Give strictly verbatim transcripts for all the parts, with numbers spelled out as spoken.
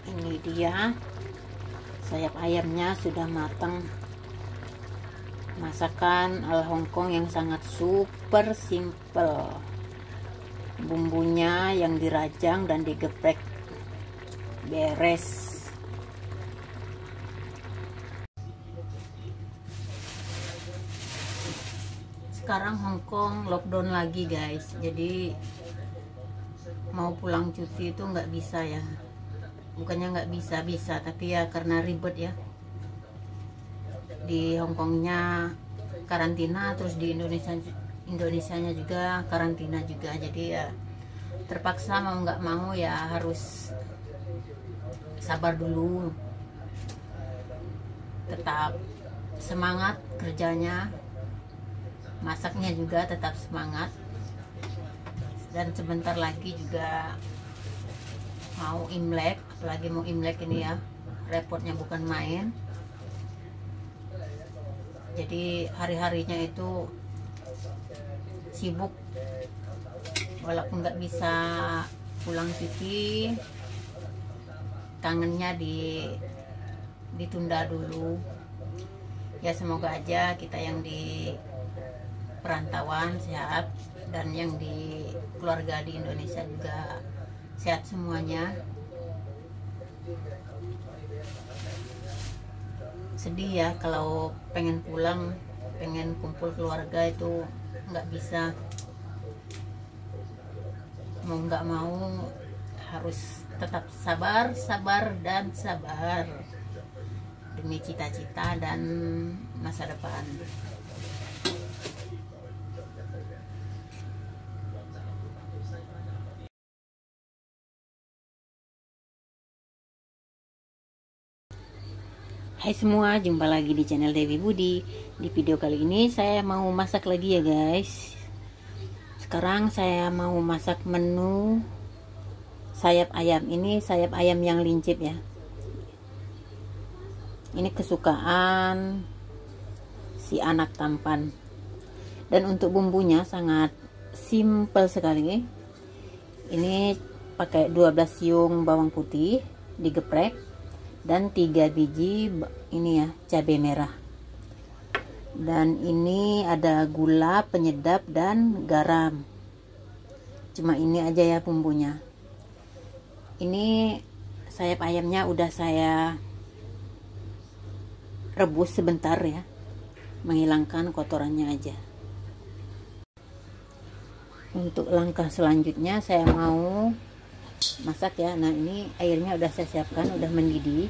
Ini dia sayap ayamnya sudah matang. Masakan ala Hongkong yang sangat super simple. Bumbunya yang dirajang dan digeprek beres. Sekarang Hongkong lockdown lagi guys, jadi mau pulang cuti itu nggak bisa ya. Bukannya nggak bisa, bisa, tapi ya karena ribet ya. Di Hongkongnya karantina, terus di Indonesia Indonesianya juga karantina juga, jadi ya terpaksa mau nggak mau ya harus sabar dulu. Tetap semangat kerjanya, masaknya juga tetap semangat, dan sebentar lagi juga mau Imlek, apalagi mau Imlek ini ya, repotnya bukan main. Jadi hari-harinya itu sibuk, walaupun nggak bisa pulang cuti, kangennya di ditunda dulu ya. Semoga aja kita yang di perantauan sehat, dan yang di keluarga di Indonesia juga sehat semuanya. Sedih ya kalau pengen pulang, pengen kumpul keluarga itu nggak bisa. Mau nggak mau harus tetap sabar, sabar dan sabar demi cita-cita dan masa depan. Hai semua, jumpa lagi di channel Dewi Budi. Di video kali ini saya mau masak lagi ya guys. Sekarang saya mau masak menu sayap ayam. Ini sayap ayam yang lincip ya. Ini kesukaan si anak tampan. Dan untuk bumbunya sangat simple sekali. Ini pakai dua belas siung bawang putih digeprek, dan tiga biji ini ya cabai merah, dan ini ada gula, penyedap, dan garam. Cuma ini aja ya bumbunya. Ini sayap ayamnya udah saya rebus sebentar ya, menghilangkan kotorannya aja. Untuk langkah selanjutnya saya mau masak ya. Nah, ini airnya udah saya siapkan, udah mendidih.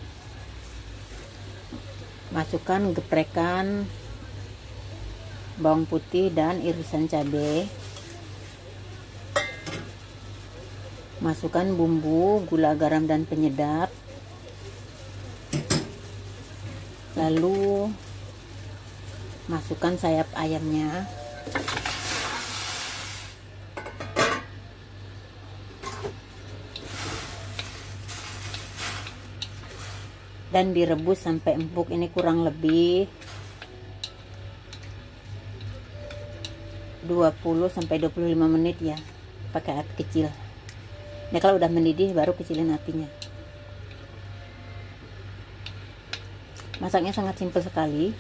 Masukkan geprekan bawang putih dan irisan cabai. Masukkan bumbu, gula, garam, dan penyedap. Lalu masukkan sayap ayamnya. Dan direbus sampai empuk. Ini kurang lebih dua puluh sampai dua puluh lima menit ya, pakai api kecil. Nah, kalau udah mendidih baru kecilin apinya. Masaknya sangat simpel sekali.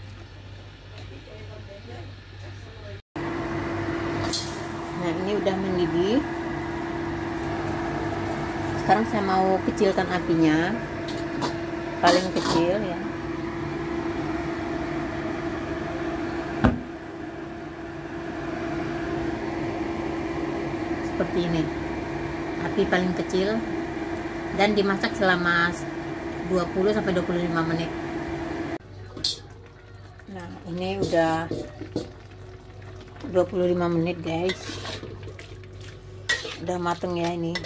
Nah, ini udah mendidih. Sekarang saya mau kecilkan apinya, paling kecil ya. Seperti ini, api paling kecil, dan dimasak selama dua puluh sampai dua puluh lima menit. Nah, ini udah dua puluh lima menit guys. Udah mateng ya ini.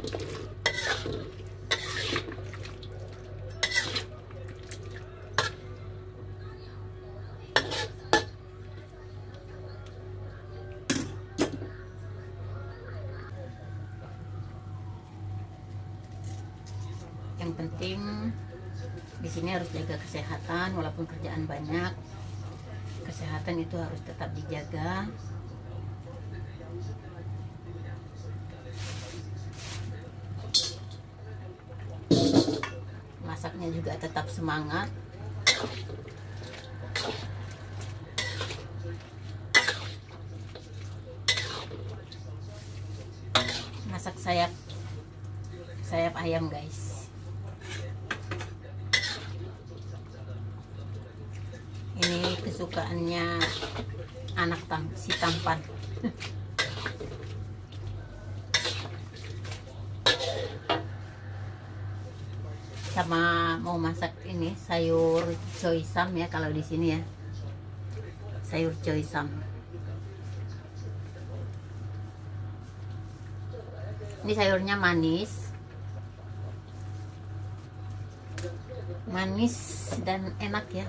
Yang penting di sini harus jaga kesehatan, walaupun kerjaan banyak, kesehatan itu harus tetap dijaga. masaknya juga tetap semangat. Masak sayap sayap ayam, guys. Ini kesukaannya anak tam si tampan. Sama mau masak ini sayur choy sam ya, kalau di sini ya, sayur choy sam. Ini sayurnya manis, manis dan enak ya.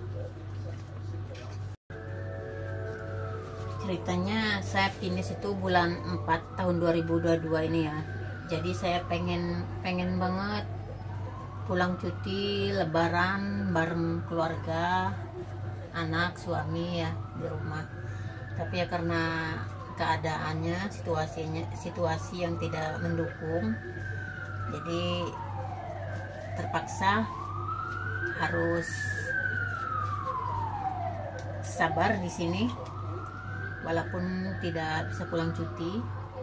Ceritanya saya finish itu bulan empat tahun dua ribu dua puluh dua ini ya. Jadi saya pengen pengen banget pulang cuti lebaran bareng keluarga, anak, suami ya di rumah. Tapi ya karena keadaannya, situasinya situasi yang tidak mendukung, jadi terpaksa harus sabar di sini walaupun tidak bisa pulang cuti.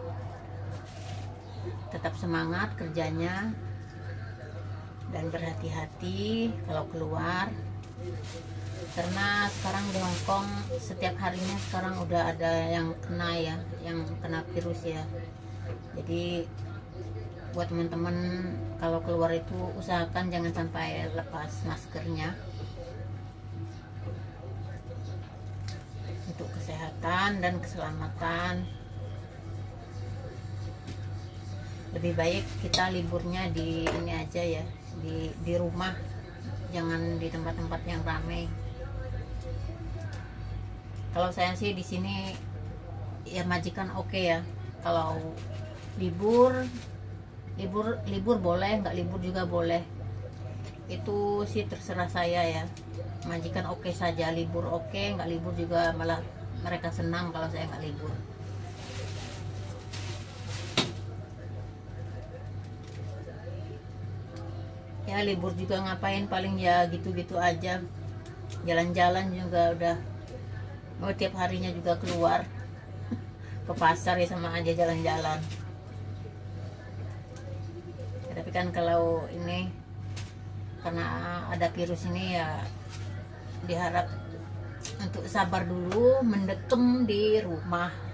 Tetap semangat kerjanya dan berhati-hati kalau keluar, karena sekarang di Hong Kong setiap harinya sekarang udah ada yang kena ya, yang kena virus ya. Jadi buat teman-teman kalau keluar itu usahakan jangan sampai lepas maskernya untuk kesehatan dan keselamatan. Lebih baik kita liburnya di ini aja ya, di di rumah, jangan di tempat-tempat yang ramai. Kalau saya sih di sini ya majikan oke okay ya, kalau libur libur libur boleh, nggak libur juga boleh, itu sih terserah saya ya. Majikan oke okay saja, libur oke okay, nggak libur juga malah mereka senang kalau saya nggak libur. Ya libur juga ngapain, paling ya gitu-gitu aja, jalan-jalan juga udah mau tiap harinya juga keluar ke pasar ya sama aja jalan-jalan. Ya, tapi kan kalau ini karena ada virus ini ya diharap untuk sabar dulu, mendekem di rumah.